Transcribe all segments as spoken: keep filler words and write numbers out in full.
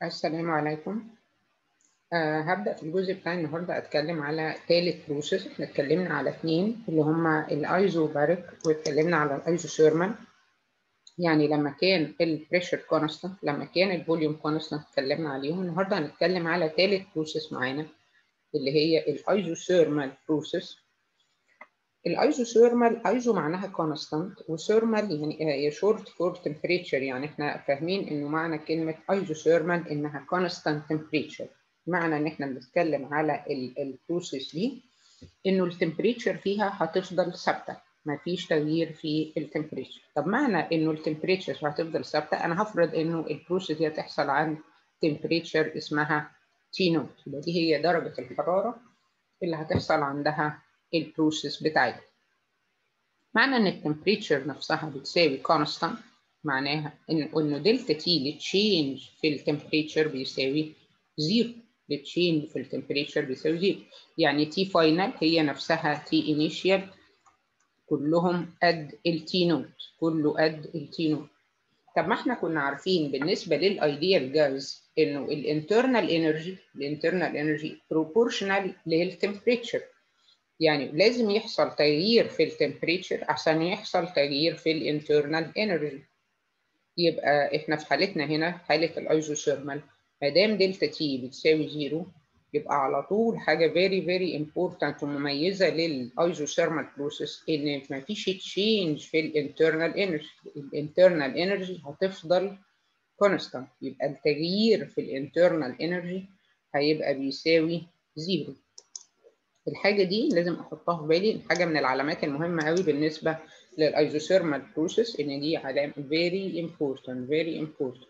السلام عليكم. أه هبدأ في الجزء بتاع النهارده أتكلم على ثالث بروسيس. احنا اتكلمنا على اثنين اللي هما الايزوباريك واتكلمنا على الايزوثيرمال. يعني لما كان البريشر كونستانت، لما كان الفوليوم كونستانت اتكلمنا عليهم. النهارده هنتكلم على ثالث بروسيس معانا اللي هي الايزوثيرمال بروسيس. الايزوثيرمال، ايزو معناها كونستانت وثيرمال يعني هي شورت فور تمبريتشر، يعني احنا فاهمين انه معنى كلمه ايزوثيرمال انها كونستانت تمبريتشر. معنى ان احنا بنتكلم على البروسيس دي انه التمبريتشر فيها هتفضل ثابته، ما فيش تغيير في التمبريتشر. طب معنى انه التمبريتشر هتفضل ثابته، انا هفرض انه البروسيس دي هتحصل عند تمبريتشر اسمها تي نوت، يبقى دي هي درجه الحراره اللي هتحصل عندها البروسيس بتاعتها. معنى ان التمبريتشر نفسها بتساوي كونستانت معناها ان انه دلتا تي للتشينج في التمبريتشر بيساوي زيرو. التشينج في التمبريتشر بيساوي زيرو، يعني تي فاينل هي نفسها تي انيشيال كلهم قد التي نوت، كله قد التي نوت. طب ما احنا كنا عارفين بالنسبه للايديال جاز انه الانترنال انرجي الانترنال انرجي بروبورشنال للتمبريتشر، يعني لازم يحصل تغيير في التمبريتشر عشان يحصل تغيير في الانترنال انرجي. يبقى احنا في حالتنا هنا حاله الايزوثيرمال، ما دام دلتا تي بتساوي زيرو يبقى على طول حاجه فيري فيري امبورتنت ومميزه للايزوثيرمال بروسيس ان ما فيش تشينج في الانترنال انرجي. الانترنال انرجي هتفضل كونستانت، يبقى التغيير في الانترنال انرجي هيبقى بيساوي زيرو. الحاجة دي لازم أحطها في بالي، حاجة من العلامات المهمة قوي بالنسبة للأيزوثيرمال بروسيس، إن دي علامة very important very important.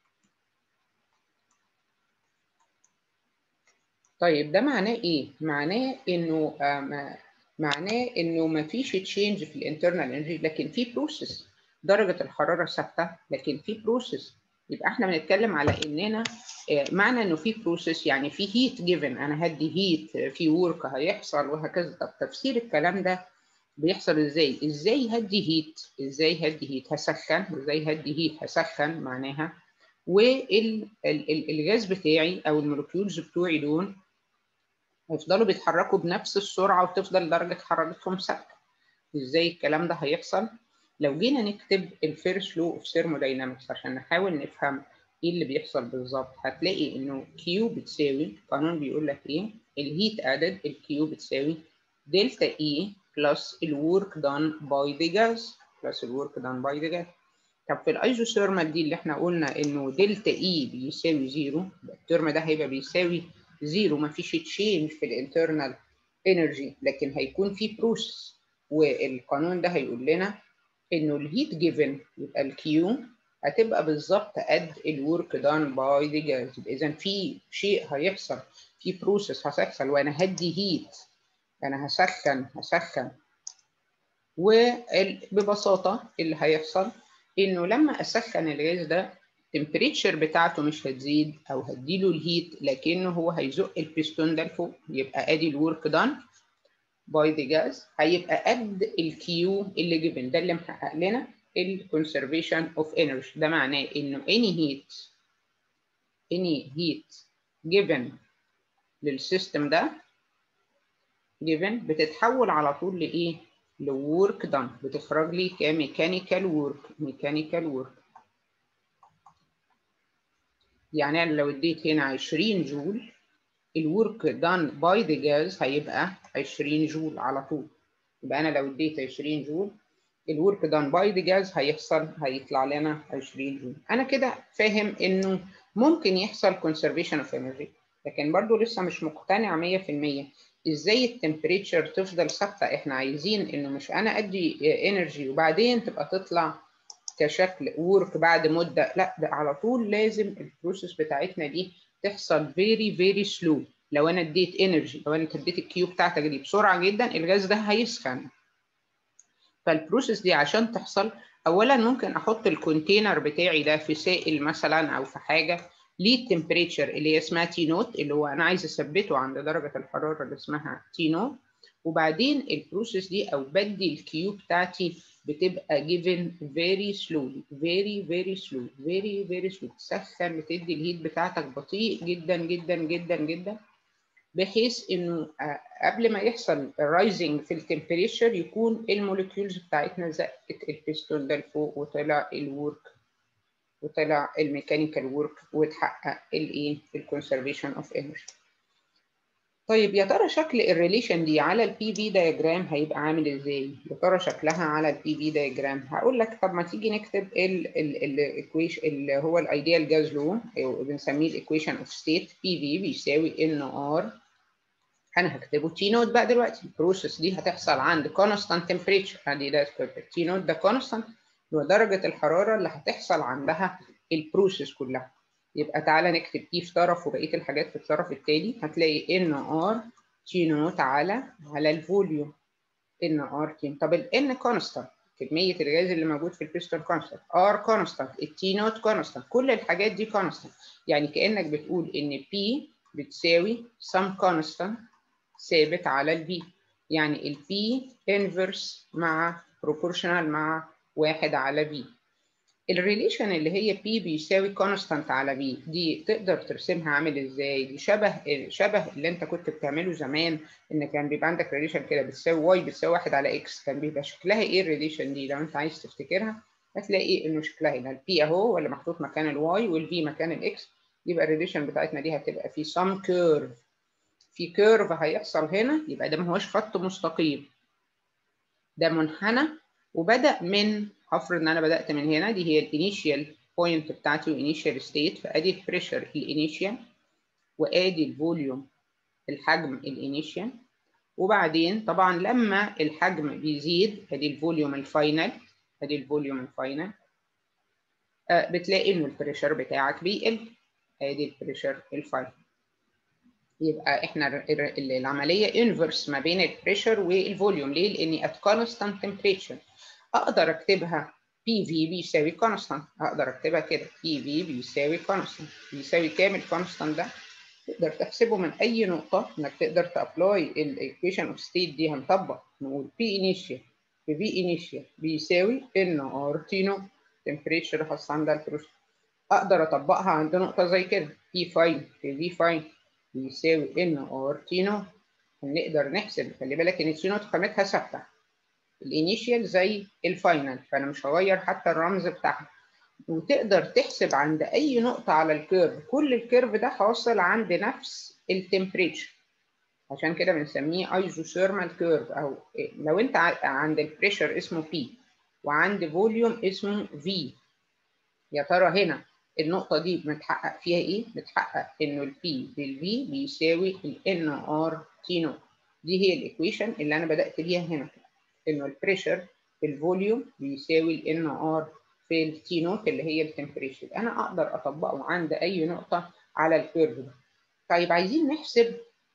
طيب ده معناه إيه؟ معناه إنه آه معناه إنه مفيش تشينج في الانترنال انرجي لكن في بروسيس، درجة الحرارة ثابتة لكن في بروسيس. يبقى احنا بنتكلم على إننا آه معنى إنه في بروسيس يعني في هيت جيفن، أنا هدي هيت في ورك هيحصل وهكذا. طب تفسير الكلام ده بيحصل ازاي؟ ازاي هدي هيت؟ ازاي هدي هيت؟ هسخن. ازاي هدي هيت؟ هسخن معناها والغاز بتاعي او المولكيولز بتوعي دول هيفضلوا بيتحركوا بنفس السرعه وتفضل درجه حرارتهم ثابته. ازاي الكلام ده هيحصل؟ لو جينا نكتب الفيرست لو اوف ثيرموداينامكس عشان نحاول نفهم ايه اللي بيحصل بالظبط، هتلاقي انه كيو بتساوي، القانون بيقول لك ايه؟ الهيت ادد الكيو بتساوي دلتا اي بلس الورك دان باي ذا جاز بلس الورك دان باي ذا جاز. طب في الايزوثيرمال دي اللي احنا قلنا انه دلتا اي بيساوي زيرو، الترم ده هيبقى بيساوي زيرو، مفيش تشينج في الانترنال انرجي لكن هيكون في بروسيس، والقانون ده هيقول لنا انه الهيت جيفن يبقى الكيو هتبقى بالظبط قد الورك دان باي ذا جاز. اذا في شيء هيحصل، في بروسيس هتحصل وانا هدي هيت، انا هسخن هسخن وببساطه اللي هيحصل انه لما اسخن الغاز ده التمبريتشر بتاعته مش هتزيد او هديله الهيت لكنه هو هيزق البيستون ده لفوق، يبقى ادي الورك دان باي ذا جاز هيبقى قد الكيو اللي جيفن. ده اللي محقق لنا الكونسرفيشن اوف انرجي. ده معناه انه any heat any heat given للسيستم ده given بتتحول على طول لايه؟ لورك دان، بتخرج لي كميكانيكال ورك ميكانيكال ورك. يعني انا لو اديت هنا عشرين جول الورك دان باي ذا جاز هيبقى عشرين جول على طول. يبقى انا لو اديت عشرين جول الورك دان باي ذا جاز هيحصل هيطلع لنا عشرين جول. انا كده فاهم انه ممكن يحصل conservation of energy، لكن برضو لسه مش مقتنع مية في المية ازاي التمبريتشر تفضل ثابته. احنا عايزين انه مش انا ادي انرجي وبعدين تبقى تطلع كشكل ورك بعد مده، لا ده على طول لازم البروسيس بتاعتنا دي تحصل فيري فيري سلو. لو انا اديت انرجي، لو انا اديت الكيو بتاعتك دي بسرعه جدا الغاز ده هيسخن. فالبروسيس دي عشان تحصل اولا ممكن احط الكونتينر بتاعي ده في سائل مثلا او في حاجه ليه التمبريتشر اللي هي اسمها تي نوت، اللي هو انا عايز اثبته عند درجه الحراره اللي اسمها تي نوت، وبعدين البروسيس دي او بدي الكيو بتاعتي بتبقى given very slowly very very slow very very slow. تسخن بتدي الهيت بتاعتك بطيء جدا جدا جدا جدا، بحيث انه قبل ما يحصل رايزنج في التمبريتشر يكون الموليكيولز بتاعتنا زقت البيستون ده لفوق وطلع الورك وطلع الميكانيكال ورك وتحقق الايه الكونسرفيشن اوف انرجي. طيب يا ترى شكل الريليشن دي على البي في دايجرام هيبقى عامل ازاي؟ يا ترى شكلها على البي في دايجرام؟ هقول لك طب ما تيجي نكتب الايكويشن اللي هو الايديال جاز لو، بنسميه الايكويشن اوف ستيت. بي في بيساوي ان ار، انا هكتبه تي نوت بقى دلوقتي. البروسيس دي هتحصل عند كونستانت تمبريتشر، ادي ده تي نوت ده كونستانت ودرجه الحراره اللي هتحصل عندها البروسيس كلها. يبقى تعالى نكتب اي في طرف وبقيه الحاجات في الطرف التاني. هتلاقي ان ار تي نوت على على الفوليوم ان ار تي. طب الان كونستانت، كميه الغاز اللي موجود في البيستون كونستانت، ار كونستانت، التي نوت كونستانت، كل الحاجات دي كونستانت. يعني كانك بتقول ان بي بتساوي سم كونستانت ثابت على البي، يعني البي انفرس مع بروبورشنال مع واحد على بي. الريليشن اللي هي بي بيساوي كونستانت على بي دي تقدر ترسمها عامل ازاي؟ دي شبه شبه اللي انت كنت بتعمله زمان، ان كان بيبقى عندك ريليشن كده بتساوي واي بتساوي واحد على اكس. كان بيبقى شكلها ايه الريليشن دي؟ لو انت عايز تفتكرها هتلاقي انه شكلها هنا البي اهو ولا محطوط مكان الواي والفي مكان الاكس. يبقى الريليشن بتاعتنا دي هتبقى في سم كيرف، في كيرف هيحصل هنا. يبقى ده ما هوش خط مستقيم، ده منحنى وبدأ من، هفرض ان انا بدأت من هنا، دي هي الانيشيال بوينت بتاعتي والانيشيال ستيت، فادي البريشر الانيشيال وادي الفوليوم الحجم الانيشيال. وبعدين طبعا لما الحجم بيزيد ادي الفوليوم الفاينل، ادي الفوليوم الفاينل، آه بتلاقي انه البريشر بتاعك بيقل، ادي البريشر الفاينل. يبقى احنا العمليه انفرس ما بين البريشر والفوليوم. ليه؟ لاني ات كونستانت تمبريتشر اقدر اكتبها بي في بيساوي كونستانت، اقدر اكتبها كده بي في بيساوي كونستانت. بيساوي كام الكونستانت ده؟ تقدر تحسبه من اي نقطه، انك تقدر تابلاي الايكويشن اوف ستيت دي. هنطبق نقول بي انيشيال في في انيشيال بيساوي ان ار تي نو تمبريتشر خاصه عند البروسيس. اقدر اطبقها عند نقطه زي كده بي فاين في في فاين بيساوي ان ار تي نوت. نقدر نحسب، خلي بالك ان التي نوت قيمتها ثابته، الانيشيال زي الفاينل، فانا مش هغير حتى الرمز بتاعها. وتقدر تحسب عند اي نقطه على الكيرف، كل الكيرف ده حاصل عند نفس التمبريتشر، عشان كده بنسميه ايزوثيرمال كيرف. او لو انت عند البريشر اسمه بي وعند فوليوم اسمه في، يا ترى هنا النقطة دي متحقق فيها ايه؟ متحقق انه البي بالفي بيساوي الان ار تي نوت. دي هي الايكويشن اللي انا بدأت بيها هنا، انه البريشر في الفوليوم بيساوي الان ار في التي نوت اللي هي التمبريتشر. انا اقدر اطبقه عند اي نقطة على الكيرف ده. طيب عايزين نحسب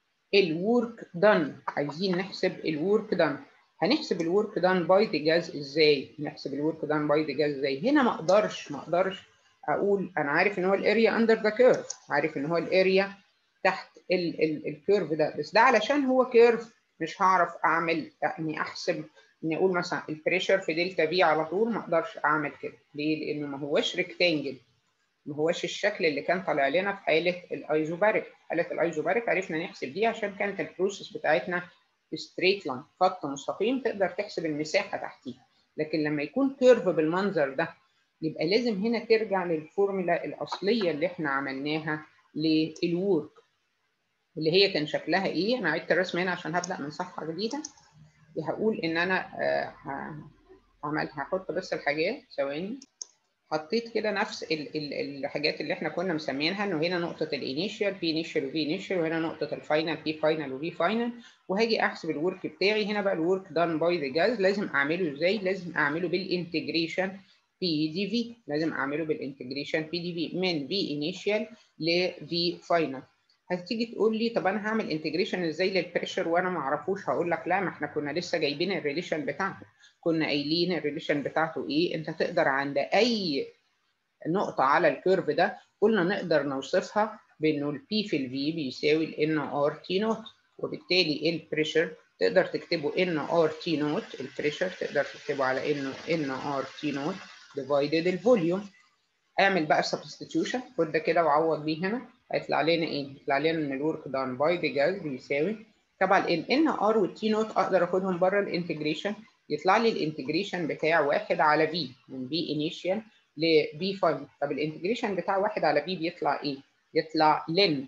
الورك دان، عايزين نحسب الورك دان. هنحسب الورك دان باي ذا جاز ازاي؟ نحسب الورك دان باي ذا جاز ازاي؟ هنا ما اقدرش ما اقدرش اقول انا عارف ان هو الاريا اندر ذا كيرف، عارف ان هو الاريا تحت الكيرف ده، بس ده علشان هو كيرف مش هعرف اعمل اني احسب اني اقول مثلا البريشر في دلتا في على طول. ما اقدرش اعمل كده. ليه؟ لانه ما هوش ريكتانجل، ما هوش الشكل اللي كان طالع لنا في حاله الايزوباريك. حاله الايزوباريك عرفنا نحسب دي عشان كانت البروسيس بتاعتنا في ستريت لاين، خط مستقيم، تقدر تحسب المساحه تحتيه. لكن لما يكون كيرف بالمنظر ده يبقى لازم هنا ترجع للفورمولا الاصليه اللي احنا عملناها للورك، اللي هي كان شكلها ايه. انا عدت الرسم هنا عشان هبدا من صفحه جديده. هقول ان انا آه عملت، هحط بس الحاجات ثواني. حطيت كده نفس ال ال الحاجات اللي احنا كنا مسمينها، انه هنا نقطه الانيشال في انيشال وفي انيشال، وهنا نقطه الفاينل في فاينل وفي فاينل. وهاجي احسب الورك بتاعي. هنا بقى الورك دان باي ذا جاز لازم اعمله ازاي؟ لازم اعمله بالانتجريشن بي دي في، لازم اعمله بالانتجريشن بي دي في من في انيشال لفي فاينل. هتيجي تقول لي طب انا هعمل انتجريشن ازاي للبريشر وانا ما اعرفوش؟ هقول لك لا، ما احنا كنا لسه جايبين الريليشن بتاعته، كنا قايلين الريليشن بتاعته ايه. انت تقدر عند اي نقطه على الكيرف ده قلنا نقدر نوصفها بانه البي في الفي بيساوي الان ار تي نوت، وبالتالي البريشر تقدر تكتبه ان ار تي نوت البريشر، تقدر تكتبه على انه ان ار تي نوت ديفايدد الفوليوم. اعمل بقى سبستيتيوشن، خد ده كده وعوض بيه هنا، هيطلع لنا ايه؟ يطلع لنا ان الورك دان باي ذا جاز بيساوي طبعا ال ان ار والتي نوت اقدر اخدهم بره الانتجريشن، يطلع لي الانتجريشن بتاع واحد على بي من بي انيشال لبي فاينل. طب الانتجريشن بتاع واحد على بي بيطلع ايه؟ يطلع لن.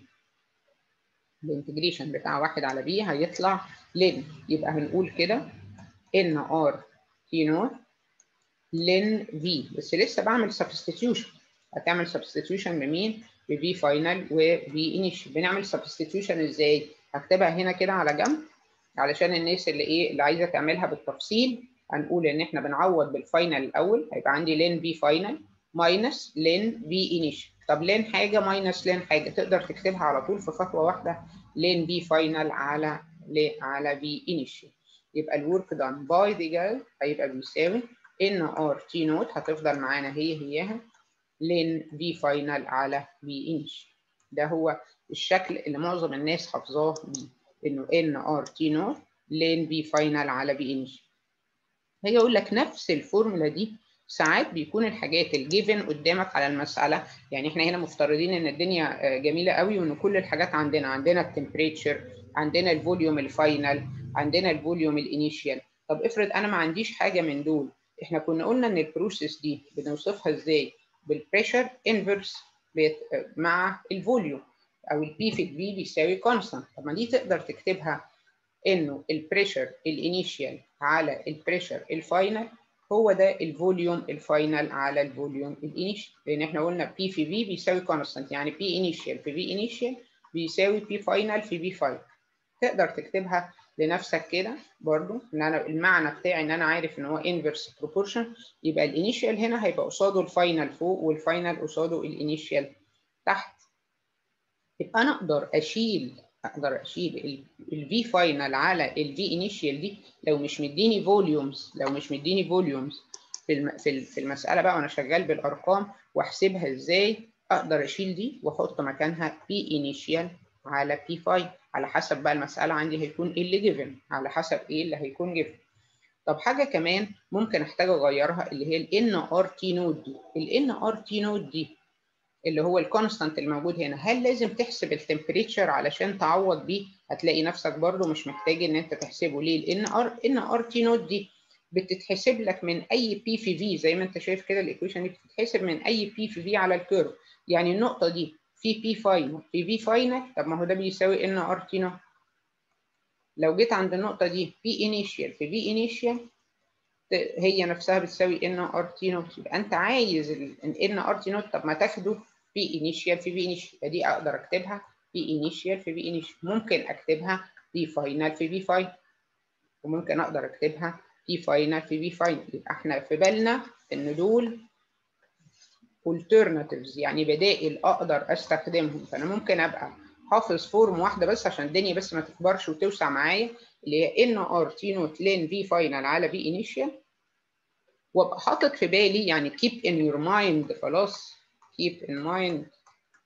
الانتجريشن بتاع واحد على بي هيطلع لن، يبقى هنقول كده ان ار تي نوت لن في، بس لسه بعمل سبستيتيوشن. هتعمل سبستيتيوشن بمين؟ بفي فاينل وفي انيشال. بنعمل سبستيتيوشن ازاي؟ هكتبها هنا كده على جنب علشان الناس اللي ايه اللي عايزه تعملها بالتفصيل. هنقول ان احنا بنعوض بالفاينل الاول، هيبقى عندي لين في فاينل ماينس لين في انيشال. طب لين حاجه ماينس لين حاجه تقدر تكتبها على طول في خطوه واحده، لين في فاينل على على في انيشال. يبقى الورك دان باي ذا جاز هيبقى بيساوي ان ار تي نوت هتفضل معانا هي هياها لين في فاينل على في انيشال. ده هو الشكل اللي معظم الناس حافظاه بيه، انه ان ار تي نوت لين في فاينل على في انيشال. هي اقول لك نفس الفورمولا دي ساعات بيكون الحاجات الجيفن قدامك على المساله، يعني احنا هنا مفترضين ان الدنيا جميله قوي وان كل الحاجات عندنا عندنا التمبريتشر، عندنا الفوليوم الفاينل، عندنا الفوليوم الانيشال. طب افرض انا ما عنديش حاجه من دول، احنا كنا قلنا ان البروسيس دي بنوصفها ازاي؟ بالبريشر انفرس مع الفوليوم، او البي في الفي بيساوي كونستانت. طب ما دي تقدر تكتبها انه البريشر الانيشال على البريشر الفاينل هو ده الفوليوم الفاينل على الفوليوم الانيشال، لان احنا قلنا بي في في بيساوي كونستانت، يعني بي انيشال في في انيشال بيساوي بي فاينل في بي فاينل. تقدر تكتبها لنفسك كده برضو، ان انا المعنى بتاعي ان انا عارف ان هو انفرس بروبورشن، يبقى الانيشال هنا هيبقى قصاده الفاينل فوق والفاينل قصاده الانيشال تحت. يبقى انا اقدر اشيل اقدر اشيل الفي فاينل على الفي انيشال دي لو مش مديني فوليومز لو مش مديني فوليومز في في المساله بقى وانا شغال بالارقام واحسبها ازاي. اقدر اشيل دي واحط مكانها بي انيشال على بي فاينل، على حسب بقى المساله عندي هيكون ايه اللي جيفن، على حسب ايه اللي هيكون جيفن. طب حاجه كمان ممكن احتاج اغيرها اللي هي الان ار تي نود دي. الان ار تي نود دي اللي هو الكونستانت الموجود هنا، هل لازم تحسب التمبريتشر علشان تعوض بيه؟ هتلاقي نفسك برضو مش محتاج ان انت تحسبه. ليه؟ لان ار ان ار تي نوت دي بتتحسب لك من اي بي في في، زي ما انت شايف كده الايكويشن دي بتتحسب من اي بي في في على الكيرف. يعني النقطه دي في بي فاينل في في فاينل، طب ما هو ده بيساوي ان ار تي نوت. لو جيت عند النقطه دي بي انيشال في في انيشال هي نفسها بتساوي ان ار تي نوت. يبقى انت عايز ان ار تي نوت، طب ما تاخده في انيشال في في انيشال، فدي اقدر اكتبها في انيشال في في انيشال. ممكن اكتبها في فاينل في في فاينل، وممكن اقدر اكتبها في فاينل في في فاينل. يبقى احنا في بالنا ان دول alternatives، يعني بدائل اقدر استخدمهم. فانا ممكن ابقى حافظ فورم واحده بس عشان الدنيا بس ما تكبرش وتوسع معايا، اللي هي ان ار تي نوت لين في فاينل على في انيشال، وابقى حاطط في بالي يعني keep in your mind، خلاص keep in mind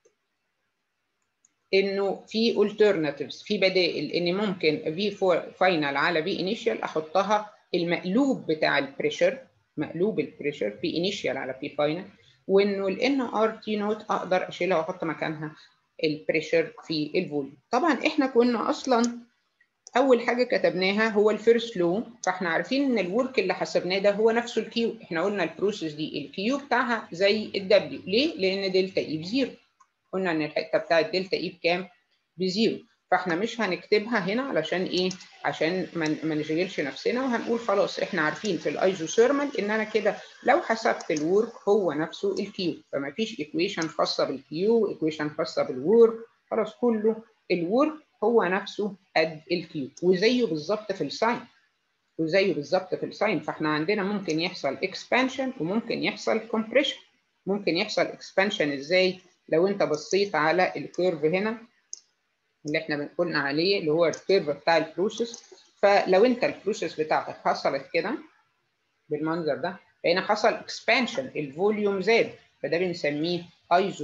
انه في alternatives، في بدائل، ان ممكن في فاينل على في انيشال احطها المقلوب بتاع البريشر، مقلوب البريشر في انيشال على في فاينل، وانه الان ار تي نوت اقدر اشيلها واحط مكانها البريشر في الفوليوم. طبعا احنا كنا اصلا اول حاجه كتبناها هو الفيرست لو، فاحنا عارفين ان الورك اللي حسبناه ده هو نفسه الكيو. احنا قلنا البروسيس دي الكيو بتاعها زي الدبليو. ليه؟ لان دلتا اي بزيرو. قلنا ان الحته بتاعت دلتا اي بكام؟ بزيرو. فاحنا مش هنكتبها هنا علشان ايه؟ عشان ما نشغلش نفسنا، وهنقول خلاص احنا عارفين في الايزوثيرمال ان انا كده لو حسبت الورك هو نفسه الكيو، فما فيش ايكويشن خاصه بالكيو ايكويشن خاصه بالورك، خلاص كله الورك هو نفسه قد الكيو. وزيه بالظبط في الساين وزيه بالظبط في الساين فاحنا عندنا ممكن يحصل اكسبانشن وممكن يحصل كومبريشن. ممكن يحصل اكسبانشن ازاي؟ لو انت بصيت على الكيرف هنا اللي احنا قلنا عليه اللي هو الكيرف بتاع البروسيس، فلو انت البروسيس بتاعتك حصلت كده بالمنظر ده، فهنا حصل اكسبانشن، الفوليوم زاد، فده بنسميه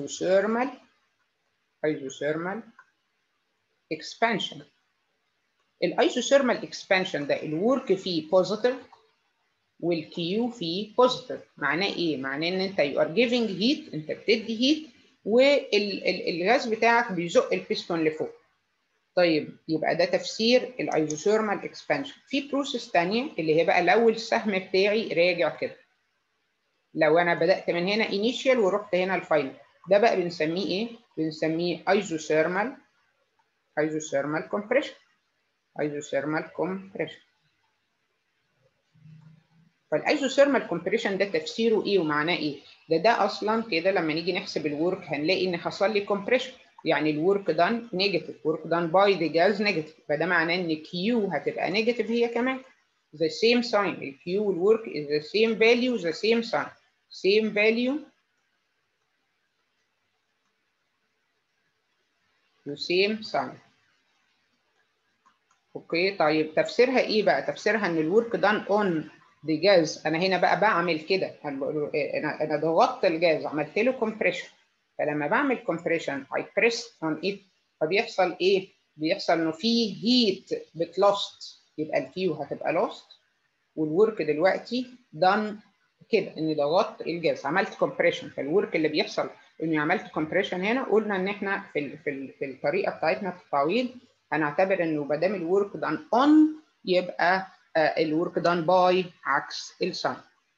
ايزوثيرمال ايزوثيرمال اكسبانشن. الايزوثيرمال اكسبانشن ده الورك فيه بوزيتيف والكيو فيه بوزيتيف. معناه ايه؟ معناه ان انت يو ار جيفنج هيت، انت بتدي هيت والغاز بتاعك بيزق البيستون لفوق. طيب يبقى ده تفسير الايزوثيرمال اكسبانشن. في بروسيس ثانيه اللي هي بقى لو السهم بتاعي راجع كده، لو انا بدات من هنا انيشال ورحت هنا الفاينل، ده بقى بنسميه ايه؟ بنسميه ايزوثيرمال ايزوثيرمال كومبريشن ايزوثيرمال كومبريشن. فالايزوثيرمال كومبريشن ده تفسيره ايه ومعناه ايه؟ ده ده اصلا كده لما نيجي نحسب الورك هنلاقي ان حصل لي كومبريشن، يعني الورك دان نيجاتيف، ورك دان باي ذا جاز نيجاتيف، فده معناه ان كيو هتبقى نيجاتيف هي كمان. the same sign، الكيو والورك is the same value the same sign same value the same sign. اوكي طيب تفسيرها ايه بقى؟ تفسيرها ان الورك دان اون ذا جاز، انا هنا بقى بعمل كده، انا انا ضغطت الجاز عملت له كومبريشن، فلما بعمل كومبريشن اي بريس اون ات فبيحصل ايه؟ بيحصل انه في هيت بتلوست، يبقى الكيو هتبقى لوست والورك دلوقتي دان كده اني ضغطت الجاز عملت كومبريشن. فالورك اللي بيحصل اني عملت كومبريشن هنا، قلنا ان احنا في ال في, ال في الطريقه بتاعتنا في التعويض هنعتبر انه ما دام الورك دان اون يبقى الورك دان باي عكس الساين.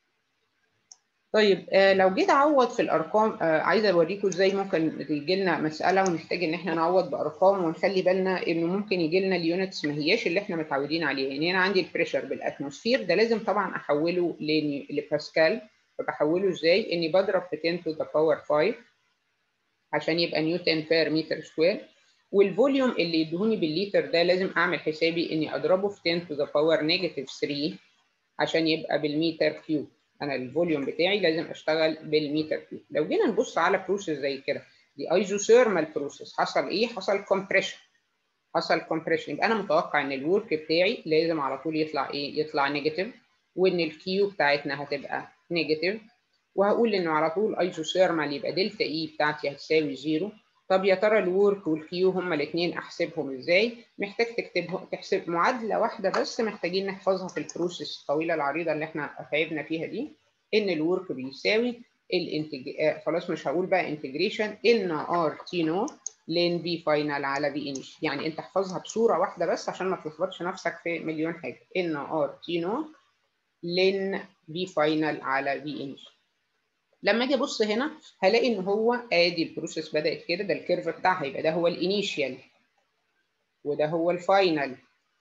طيب آه لو جيت اعوض في الارقام، آه عايزه اوريكم ازاي ممكن يجي لنا مساله ونحتاج ان احنا نعوض بارقام، ونخلي بالنا انه ممكن يجي لنا اليونتس ما هياش اللي احنا متعودين عليها. يعني انا عندي البريشر بالاتموسفير ده لازم طبعا احوله لباسكال، فبحوله ازاي؟ اني بضرب في عشرة to the power خمسة عشان يبقى نيوتن بير متر سكوير، والفوليوم اللي يدهوني بالليتر ده لازم اعمل حسابي اني اضربه في عشرة to the power نيجاتيف ثلاثة عشان يبقى بالمتر كيوب. انا الفوليوم بتاعي لازم اشتغل بالمتر كيوب. لو جينا نبص على بروسيس زي كده، دي ايزوثيرمال بروسيس، حصل ايه؟ حصل كومبريشن حصل كومبريشن يبقى انا متوقع ان الورك بتاعي لازم على طول يطلع ايه؟ يطلع نيجاتيف، وان الكيو بتاعتنا هتبقى نيجاتيف، وهقول انه على طول ايزوثيرمال يبقى دلتا اي بتاعتي هتساوي زيرو. طب يا ترى الورك والكيو هما الاثنين احسبهم ازاي؟ محتاج تكتبهم، تحسب معادله واحده بس محتاجين نحفظها في البروسيس الطويله العريضه اللي احنا تعبنا فيها دي، ان الورك بيساوي الانتج آه خلاص مش هقول بقى انتجريشن ان ار تي نوت لين في فاينل على في انيش. يعني انت احفظها بصوره واحده بس عشان ما تلخبطش نفسك في مليون حاجه، ان ار تي نوت لين في فاينل على في انيش. لما اجي ابص هنا هلاقي ان هو ادي البروسيس بدات كده، ده الكيرف بتاعها، يبقى ده هو الانيشيال وده هو الفاينل.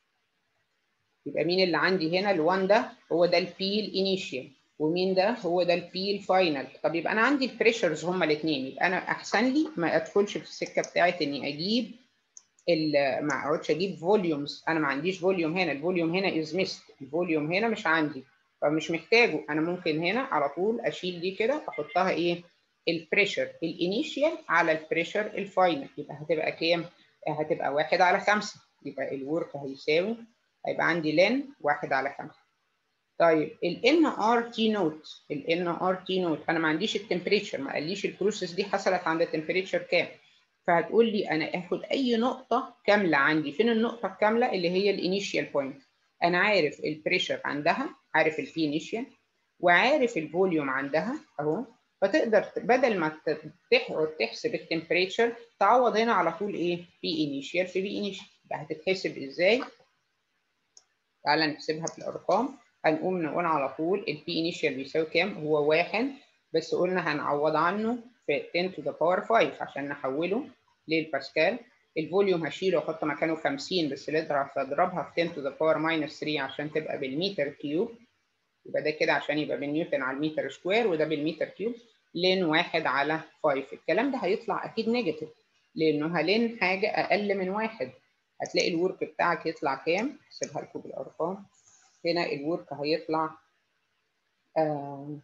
يبقى مين اللي عندي هنا؟ الوان ده هو ده البي الانيشيال، ومين ده؟ هو ده البي الفاينل. طب يبقى انا عندي البريشرز هما الاثنين، يبقى انا احسن لي ما ادخلش في السكه بتاعت اني اجيب ما اقعدش اجيب فوليومز، انا ما عنديش فوليوم هنا، الفوليوم هنا از ميست، الفوليوم هنا مش عندي فمش محتاجه. انا ممكن هنا على طول اشيل دي كده واحطها ايه؟ البريشر الانيشيال على البريشر الفاينل، يبقى هتبقى كام؟ هتبقى واحد على خمسة، يبقى الورك هيساوي هيبقى عندي لين واحد على خمسة. طيب ال ان ار تي نوت، ال ان ار تي نوت انا ما عنديش التمبريتشر، ما قاليش البروسيس دي حصلت عند التمبريتشر كام، فهتقول لي انا اخد اي نقطه كامله عندي. فين النقطه الكامله؟ اللي هي الانيشيال بوينت. انا عارف البريشر عندها، عارف البي انيشيال، وعارف الفوليوم عندها اهو، فتقدر بدل ما تقعد تحسب التمبريتشر تعوض هنا على طول ايه؟ بي انيشيال في بي انيشيال. يبقى هتتحسب ازاي؟ تعالى نحسبها بالارقام. هنقوم نقول على طول البي انيشيال بيساوي كام؟ هو واحد، بس قلنا هنعوض عنه في عشرة to the power خمسة عشان نحوله للباسكال. الفوليوم هشيله واحط مكانه خمسين، بس اضرب اضربها في عشرة to the power minus ثلاثة عشان تبقى بالمتر كيوب، يبقى ده كده عشان يبقى بالنيوتن على المتر سكوير، وده بالمتر كيوب لين واحد على خمسة. الكلام ده هيطلع اكيد نيجاتيف لانه هلين حاجه اقل من واحد. هتلاقي الورك بتاعك يطلع كام؟ احسبها لكم بالارقام. هنا الورك هيطلع آه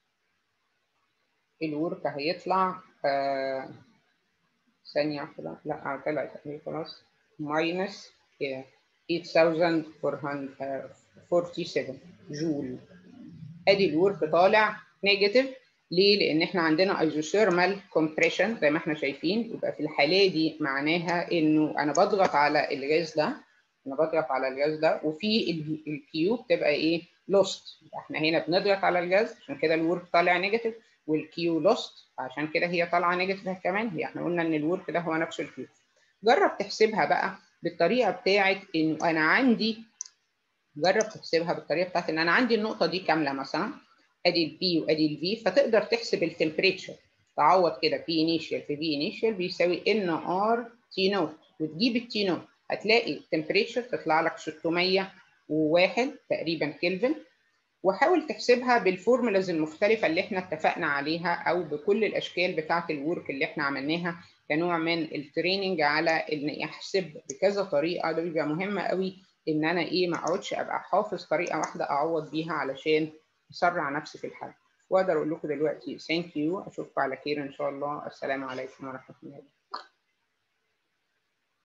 الورك هيطلع آه ثانية واحدة، لا طلعت خلاص، ماينس ثمانية آلاف وأربعمائة وسبعة وأربعين جول. ادي الورك طالع نيجاتيف. ليه؟ لان احنا عندنا ايزوثيرمال كومبريشن زي ما احنا شايفين، يبقى في الحالة دي معناها انه انا بضغط على الغاز ده انا بضغط على الجهاز ده، وفي الكيو بتبقى ايه؟ لوست. احنا هنا بنضغط على الجهاز عشان كده الورك طالع نيجاتيف، والكيو لوست عشان كده هي طالعه نيجاتيف كمان. هي احنا قلنا ان الورك ده هو نفسه الكيو. جرب تحسبها بقى بالطريقه بتاعت انه انا عندي، جرب تحسبها بالطريقه بتاعت ان انا عندي النقطه دي كامله مثلا، ادي البي وادي الفي، فتقدر تحسب التمبريتشر، تعوض كده بي انيشال في بي انيشال بيساوي ان ار تي نوت، وتجيب التي نوت هتلاقي التمبريتشر تطلع لك ستمية وواحد تقريبا كلفن. وحاول تحسبها بالفورمولاز المختلفه اللي احنا اتفقنا عليها، او بكل الاشكال بتاعه الورك اللي احنا عملناها كنوع من التريننج على ان احسب بكذا طريقه. ده بيبقى مهم قوي ان انا ايه ما اقعدش ابقى حافظ طريقه واحده اعوض بيها علشان اسرع نفسي في الحل. واقدر اقول لكم دلوقتي ثانك يو، اشوفكم على خير ان شاء الله. السلام عليكم ورحمه الله.